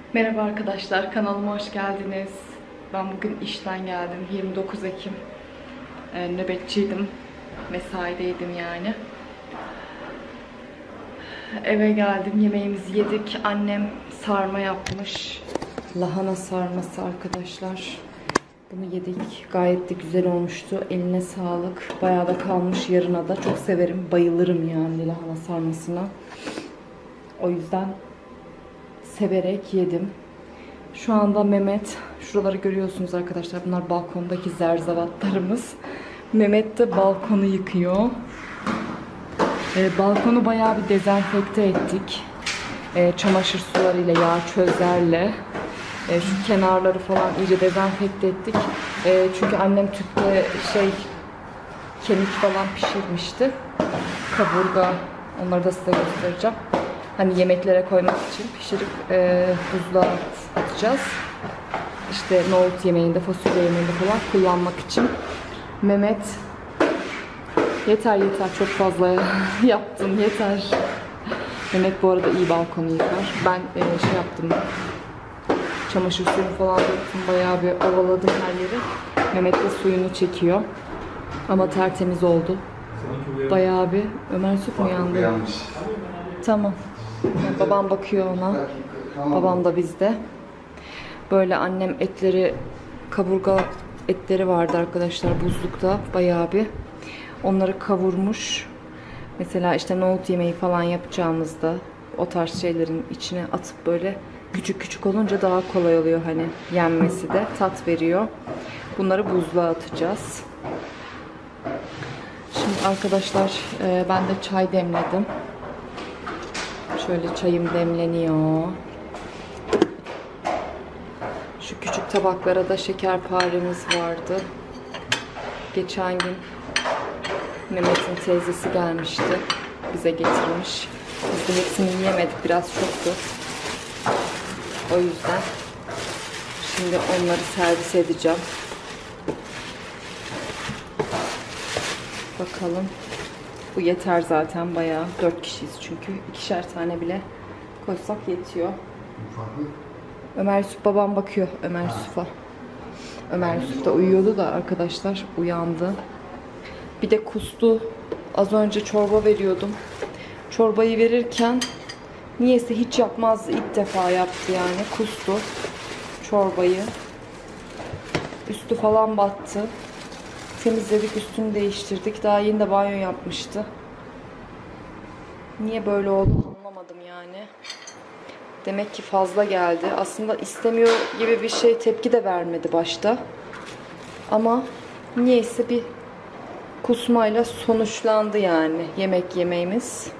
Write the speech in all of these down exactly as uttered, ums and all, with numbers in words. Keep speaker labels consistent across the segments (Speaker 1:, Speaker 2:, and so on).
Speaker 1: Merhaba arkadaşlar, kanalıma hoş geldiniz. Ben bugün işten geldim. yirmi dokuz Ekim. Ee, nöbetçiydim. Mesaideydim yani. Eve geldim, yemeğimizi yedik. Annem sarma yapmış. Lahana sarması arkadaşlar. Bunu yedik. Gayet de güzel olmuştu. Eline sağlık. Bayağı da kalmış yarına da. Çok severim. Bayılırım yani lahana sarmasına. O yüzden severek yedim. Şu anda Mehmet, şuraları görüyorsunuz arkadaşlar, bunlar balkondaki zerzavatlarımız. Mehmet de balkonu yıkıyor. E, balkonu bayağı bir dezenfekte ettik. E, çamaşır sularıyla, yağ çözerle. E, şu kenarları falan iyice dezenfekte ettik. E, çünkü annem tüpte şey, kemik falan pişirmişti. Kaburga, onları da size göstereceğim. Hani yemeklere koymak için pişirip e, buzluğa atacağız. İşte nohut yemeğinde, fasulye yemeğinde falan kullanmak için. Mehmet, yeter yeter çok fazla yaptın yeter. Mehmet bu arada iyi balkonu yıkar. Ben e, şey yaptım, çamaşır suyu falan döktüm, bayağı bir ovaladım her yeri. Mehmet de suyunu çekiyor. Ama tertemiz oldu. Bayağı bir. Ömer Süt mü yandı? Tamam. Yani babam bakıyor ona. Babam da bizde. Böyle annem etleri, kaburga etleri vardı arkadaşlar buzlukta bayağı bir. Onları kavurmuş. Mesela işte nohut yemeği falan yapacağımızda o tarz şeylerin içine atıp böyle küçük küçük olunca daha kolay oluyor, hani yenmesi de tat veriyor. Bunları buzluğa atacağız. Şimdi arkadaşlar ben de çay demledim. Şöyle çayım demleniyor. Şu küçük tabaklara da şekerparemiz vardı. Geçen gün Mehmet'in teyzesi gelmişti. Bize getirmiş. Biz de hepsini yiyemedik. Biraz çoktu. O yüzden şimdi onları servis edeceğim. Bakalım. Bu yeter zaten bayağı. Dört kişiyiz çünkü. İkişer tane bile koysak yetiyor. Ömer Yusuf babam bakıyor Ömer Yusuf'a. Ömer Yusuf da uyuyordu da arkadaşlar uyandı. Bir de kustu. Az önce çorba veriyordum. Çorbayı verirken niyeyse hiç yapmazdı. İlk defa yaptı yani. Kustu çorbayı. Üstü falan battı. Temizledik, üstünü değiştirdik. Daha yeni de banyo yapmıştı. Niye böyle oldu anlamadım yani. Demek ki fazla geldi. Aslında istemiyor gibi bir şey, tepki de vermedi başta. Ama niyeyse bir kusmayla sonuçlandı yani yemek yemeğimiz.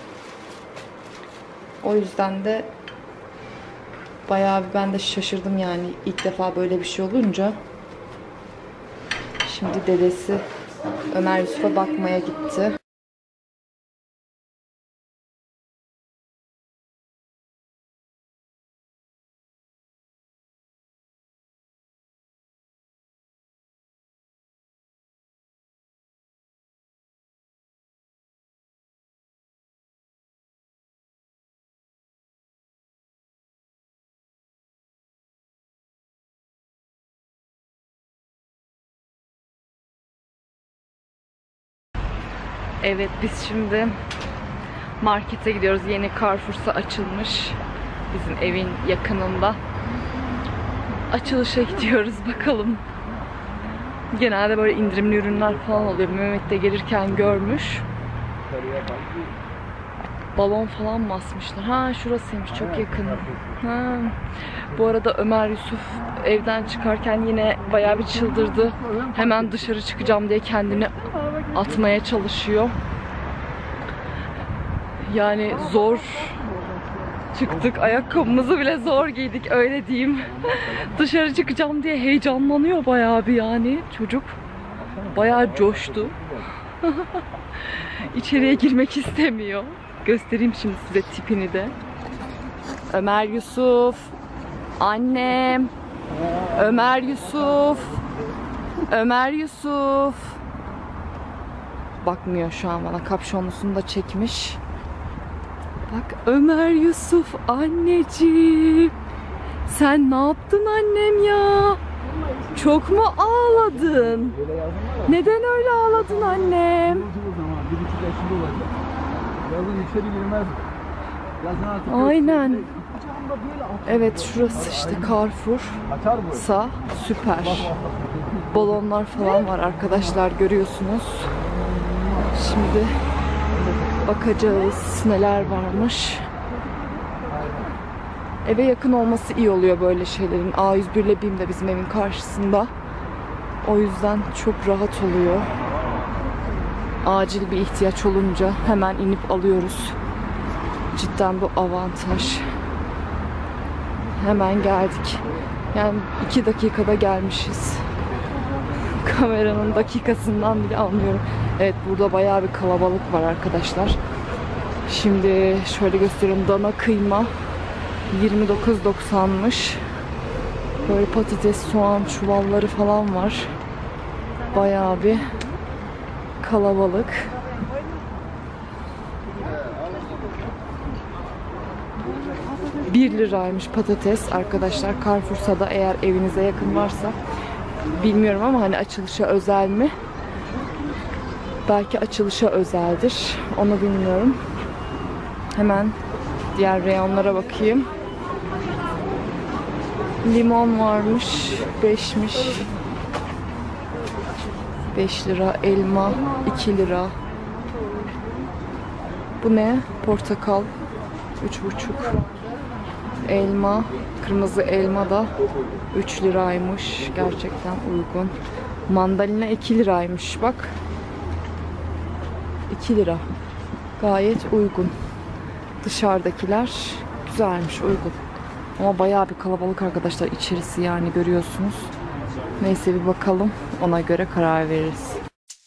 Speaker 1: O yüzden de bayağı bir ben de şaşırdım yani ilk defa böyle bir şey olunca. Şimdi dedesi Ömer Yusuf'a bakmaya gitti. Evet, biz şimdi markete gidiyoruz. Yeni Carrefour'sa açılmış. Bizim evin yakınında. Açılışa gidiyoruz bakalım. Genelde böyle indirimli ürünler falan oluyor. Mehmet de gelirken görmüş. Balon falan mı asmışlar? Ha, şurasıymış, çok yakın. Ha. Bu arada Ömer Yusuf evden çıkarken yine bayağı bir çıldırdı. Hemen dışarı çıkacağım diye kendini atmaya çalışıyor. Yani zor çıktık. Ayakkabımızı bile zor giydik, öyle diyeyim. Dışarı çıkacağım diye heyecanlanıyor bayağı bir yani. Çocuk bayağı coştu. İçeriye girmek istemiyor. Göstereyim şimdi size tipini de. Ömer Yusuf. Annem. Ömer Yusuf. Ömer Yusuf. Bakmıyor şu an bana. Kapşonlusunu da çekmiş. Bak Ömer Yusuf anneciğim. Sen ne yaptın annem ya? Çok mu ağladın? Neden öyle ağladın annem? Aynen. Evet, şurası işte Carrefour'sa süper. Balonlar falan var arkadaşlar, görüyorsunuz. Şimdi bakacağız neler varmış. Eve yakın olması iyi oluyor böyle şeylerin. A yüz bir ile BİM de bizim evin karşısında. O yüzden çok rahat oluyor. Acil bir ihtiyaç olunca hemen inip alıyoruz. Cidden bu avantaj. Hemen geldik. Yani iki dakikada gelmişiz. Kameranın dakikasından bile anlıyorum. Evet, burada bayağı bir kalabalık var arkadaşlar. Şimdi şöyle göstereyim. Dana kıyma yirmi dokuz doksanmış. Böyle patates, soğan çuvalları falan var. Bayağı bir kalabalık. bir liraymış patates arkadaşlar. Carrefour'sa da eğer evinize yakın varsa, bilmiyorum ama hani açılışa özel mi? Belki açılışa özeldir. Onu bilmiyorum. Hemen diğer reyonlara bakayım. Limon varmış. beşmiş. beş lira. Elma iki lira. Bu ne? Portakal üç buçuk. Elma, kırmızı elma da üç liraymış. Gerçekten uygun. Mandalina iki liraymış bak. iki lira. Gayet uygun. Dışarıdakiler güzelmiş, uygun. Ama bayağı bir kalabalık arkadaşlar içerisi, yani görüyorsunuz. Neyse, bir bakalım. Ona göre karar veririz.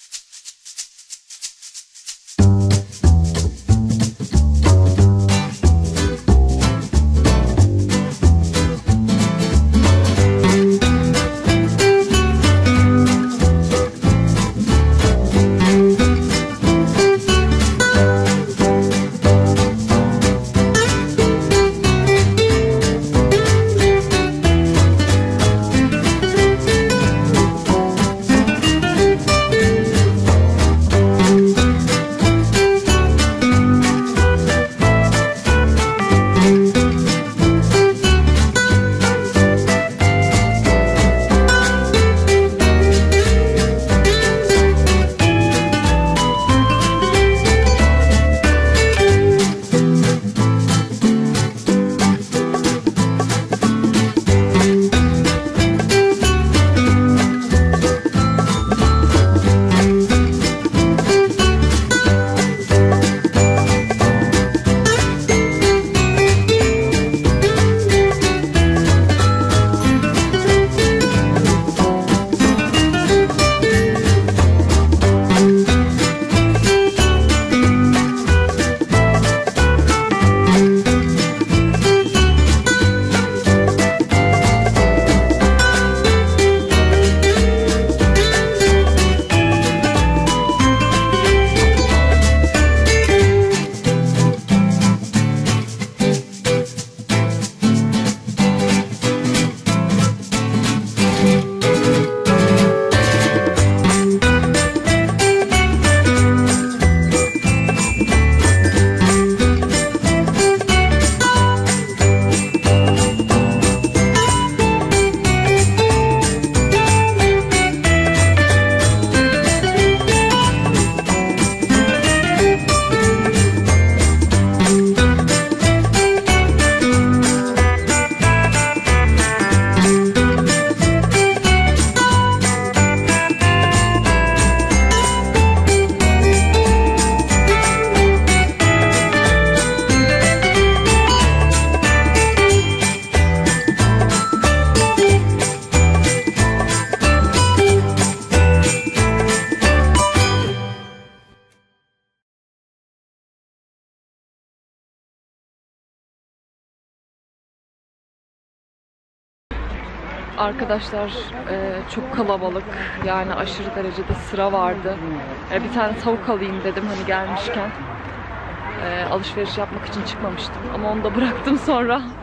Speaker 1: Arkadaşlar e, çok kalabalık, yani aşırı derecede sıra vardı. E, bir tane tavuk alayım dedim hani gelmişken. E, alışveriş yapmak için çıkmamıştım ama onu da bıraktım sonra.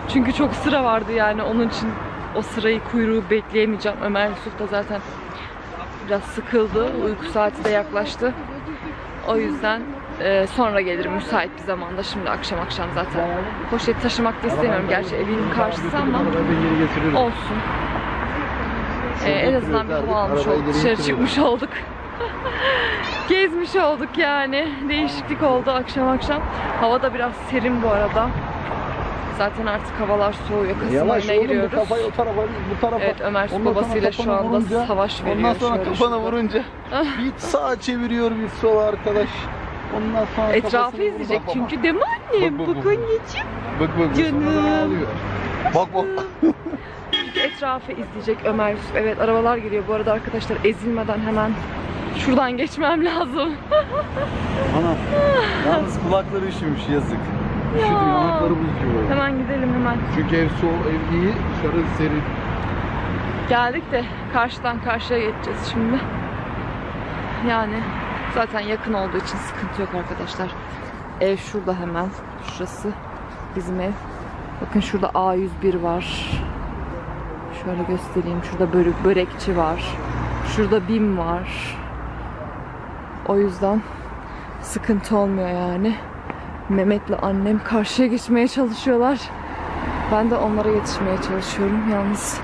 Speaker 1: Çünkü çok sıra vardı yani, onun için o sırayı, kuyruğu bekleyemeyeceğim. Ömer Yusuf da zaten biraz sıkıldı. Uyku saati de yaklaştı. O yüzden e, sonra gelirim müsait bir zamanda. Şimdi akşam akşam zaten poşet taşımak da istemiyorum. Gerçi evin karşısı ama olsun. E, en azından bir hava almış olduk. Dışarı çıkmış olduk. Gezmiş olduk yani. Değişiklik oldu akşam akşam. Hava da biraz serin bu arada. Zaten artık havalar soğuyor. Kasım ayına giriyoruz.
Speaker 2: Kafayı o tarafa, bu tarafa.
Speaker 1: Evet, Ömer Su babasıyla şu anda vurunca, savaş veriyor.
Speaker 2: Ondan sonra
Speaker 1: şöyle
Speaker 2: kafana
Speaker 1: şurada.
Speaker 2: vurunca bir sağa çeviriyor, bir sola arkadaş. Ondan sonra
Speaker 1: etrafı izleyecek
Speaker 2: bak,
Speaker 1: çünkü, değil mi annem?
Speaker 2: Bak, bak,
Speaker 1: Bak
Speaker 2: bak.
Speaker 1: anneciğim.
Speaker 2: Bak bak.
Speaker 1: Canım.
Speaker 2: Bak bak.
Speaker 1: Etrafı izleyecek Ömer Yusuf. Evet, arabalar geliyor. Bu arada arkadaşlar, ezilmeden hemen şuradan geçmem lazım.
Speaker 2: Ana. Yalnız kulakları üşümüş, yazık. Üşüdü, yanakları buz.
Speaker 1: Hemen gidelim hemen.
Speaker 2: Çünkü ev soğuk, ev iyi, dışarı serin.
Speaker 1: Geldik de karşıdan karşıya geçeceğiz şimdi. Yani zaten yakın olduğu için sıkıntı yok arkadaşlar. Ev şurada hemen. Şurası bizim ev. Bakın şurada A yüz bir var. Şöyle göstereyim. Şurada börek, börekçi var. Şurada BİM var. O yüzden sıkıntı olmuyor yani. Mehmet'le annem karşıya geçmeye çalışıyorlar. Ben de onlara yetişmeye çalışıyorum. Yalnız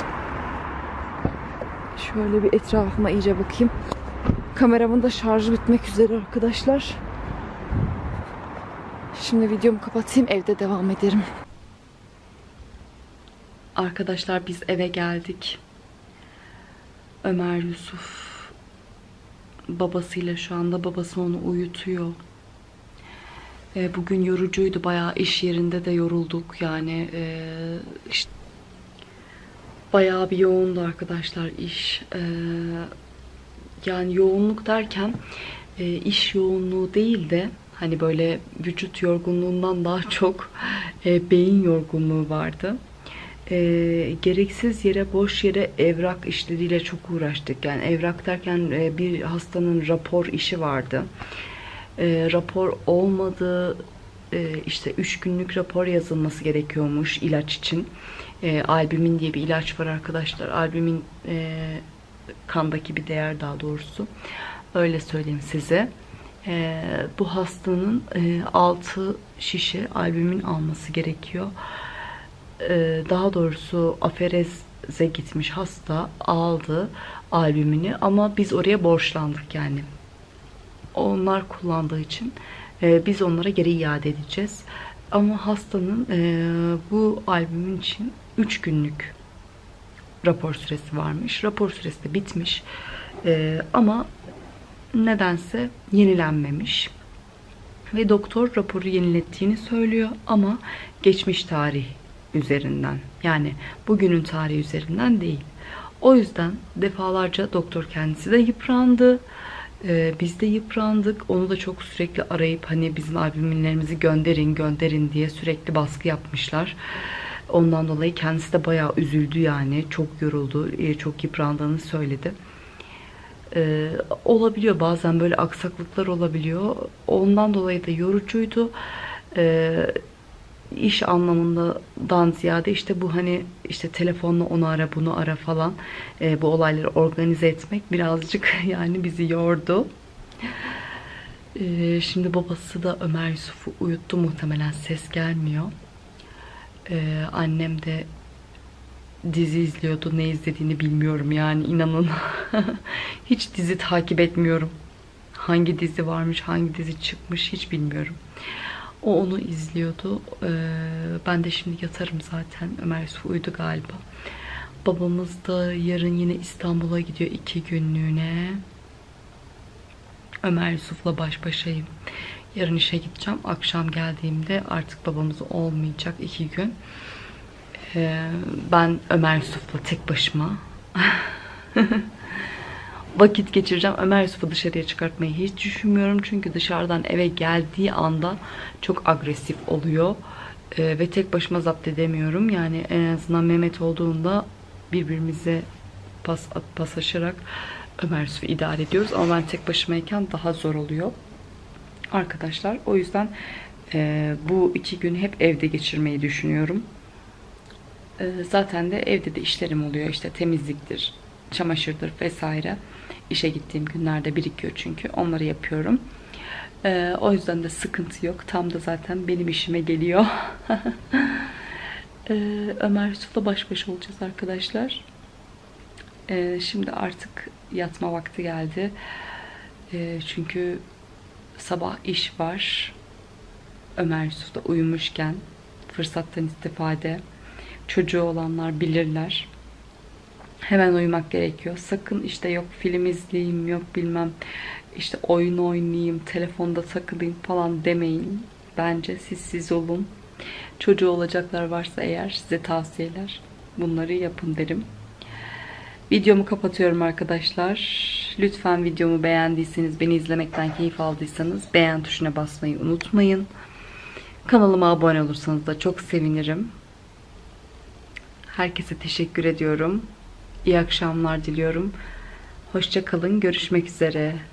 Speaker 1: şöyle bir etrafıma iyice bakayım. Kameramın da şarjı bitmek üzere arkadaşlar. Şimdi videomu kapatayım, evde devam ederim. Arkadaşlar biz eve geldik. Ömer Yusuf babasıyla şu anda, babası onu uyutuyor. E, bugün yorucuydu, bayağı iş yerinde de yorulduk yani, e, işte bayağı bir yoğundu arkadaşlar iş. E, yani yoğunluk derken e, iş yoğunluğu değil de hani böyle vücut yorgunluğundan daha çok e, beyin yorgunluğu vardı. E, gereksiz yere, boş yere evrak işleriyle çok uğraştık. Yani evrak derken e, bir hastanın rapor işi vardı. E, rapor olmadı, e, işte üç günlük rapor yazılması gerekiyormuş ilaç için. E, albumin diye bir ilaç var arkadaşlar. Albumin e, kandaki bir değer, daha doğrusu. Öyle söyleyeyim size. E, bu hastanın e, altı şişe albumin alması gerekiyor. E, daha doğrusu afereze gitmiş hasta, aldı albümünü ama biz oraya borçlandık yani. Onlar kullandığı için e, biz onlara geri iade edeceğiz. Ama hastanın e, bu albümün için üç günlük rapor süresi varmış. Rapor süresi de bitmiş. E, ama nedense yenilenmemiş. Ve doktor raporu yenilettiğini söylüyor ama geçmiş tarih üzerinden. Yani bugünün tarihi üzerinden değil. O yüzden defalarca doktor kendisi de yıprandı. Ee, biz de yıprandık. Onu da çok sürekli arayıp hani bizim albümlerimizi gönderin gönderin diye sürekli baskı yapmışlar. Ondan dolayı kendisi de bayağı üzüldü yani. Çok yoruldu. Çok yıprandığını söyledi. Ee, olabiliyor bazen, böyle aksaklıklar olabiliyor. Ondan dolayı da yorucuydu. Ee, iş anlamından ziyade işte bu hani işte telefonla onu ara bunu ara falan, e, bu olayları organize etmek birazcık yani bizi yordu. E, şimdi babası da Ömer Yusuf'u uyuttu, muhtemelen ses gelmiyor. E, annem de dizi izliyordu, ne izlediğini bilmiyorum yani, inanın. Hiç dizi takip etmiyorum. Hangi dizi varmış, hangi dizi çıkmış hiç bilmiyorum. O onu izliyordu. Ee, ben de şimdi yatarım zaten. Ömer Yusuf uyudu galiba. Babamız da yarın yine İstanbul'a gidiyor iki günlüğüne. Ömer Yusuf'la baş başayım. Yarın işe gideceğim. Akşam geldiğimde artık babamız olmayacak iki gün. Ee, ben Ömer Yusuf'la tek başıma vakit geçireceğim. Ömer Yusuf'u dışarıya çıkartmayı hiç düşünmüyorum. Çünkü dışarıdan eve geldiği anda çok agresif oluyor. Ee, ve tek başıma zapt edemiyorum. Yani en azından Mehmet olduğunda birbirimize pas, paslaşarak Ömer Yusuf'u idare ediyoruz. Ama ben tek başımayken daha zor oluyor. Arkadaşlar o yüzden e, bu iki günü hep evde geçirmeyi düşünüyorum. Ee, zaten de evde de işlerim oluyor. İşte temizliktir, çamaşırdır vesaire. İşe gittiğim günlerde birikiyor çünkü. Onları yapıyorum. Ee, o yüzden de sıkıntı yok. Tam da zaten benim işime geliyor. ee, Ömer Yusuf'la baş başa olacağız arkadaşlar. Ee, şimdi artık yatma vakti geldi. Ee, çünkü sabah iş var. Ömer Yusuf da uyumuşken fırsattan istifade. Çocuğu olanlar bilirler. Hemen uyumak gerekiyor. Sakın işte yok film izleyeyim, yok bilmem işte oyun oynayayım, telefonda takılayım falan demeyin. Bence siz siz olun. Çocuğu olacaklar varsa eğer size tavsiyeler. Bunları yapın derim. Videomu kapatıyorum arkadaşlar. Lütfen videomu beğendiyseniz, beni izlemekten keyif aldıysanız beğen tuşuna basmayı unutmayın. Kanalıma abone olursanız da çok sevinirim. Herkese teşekkür ediyorum. İyi akşamlar diliyorum. Hoşça kalın. Görüşmek üzere.